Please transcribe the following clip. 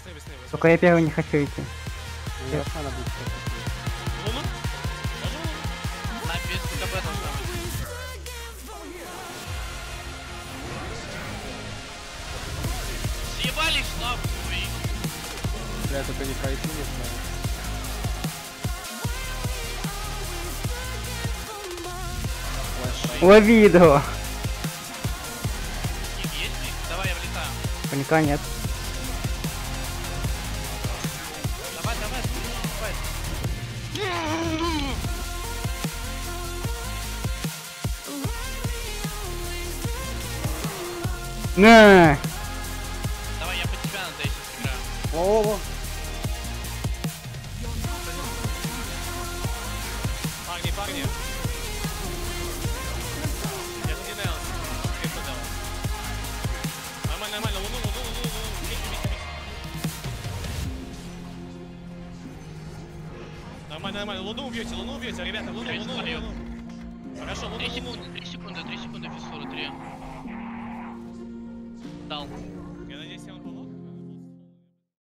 быстрее. Только я первый не хочу идти. Надо будет. Луну? На без КБ должна быть. Съебались нахуй. Бля, только не пройти не знаю. Лови его. Есть ли? Давай, я влетаю. Паника нет. Давай. На! Давай, я под тебя на тейсе сыграю. Во-во-во. Парни. Я скидаю. Нормально. Луну. Нормально. Луну убьете, ребята. Луну. Хорошо, Луну. 3 секунды, фиссура, 3. Дал.